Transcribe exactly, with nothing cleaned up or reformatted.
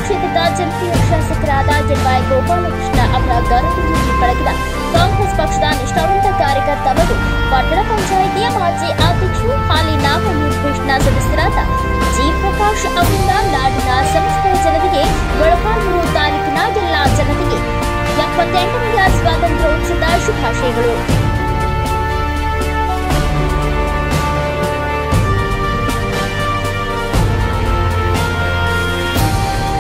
ಕ್ಷೇತ್ರದ ಜನಪ್ರಿಯ ಶಾಸಕರಾದ ಎನ್ ವೈ ಗೋಪಾಲಕೃಷ್ಣ ಅವರ ಗೌರವದಲ್ಲಿ ಪಳಗಿದ ಕಾಂಗ್ರೆಸ್ ಪಕ್ಷದ ನಿಷ್ಠಾವಂತ ಕಾರ್ಯಕರ್ತ ಮತ್ತು ಪಟ್ಟಣ ಪಂಚಾಯಿತಿಯ ಮಾಜಿ ಅಧ್ಯಕ್ಷರು ಹಾಲಿ ನಾಮನಿರ್ದೇಶನ ಸದಸ್ಯರಾದ ಜಿ ಪ್ರಕಾಶ್ ಅವರಿಂದ ನಾಡಿನ ಸಮಸ್ತ ಜನತೆಗೆ ಮೊಳಕಾಲ್ಮೂರು ತಾಲೂಕಿನ ಎಲ್ಲಾ ಜನತೆಗೆ ಎಪ್ಪತ್ತೆಂಟನೆಯ ಸ್ವಾತಂತ್ರ್ಯೋತ್ಸವದ ಶುಭಾಶಯಗಳು.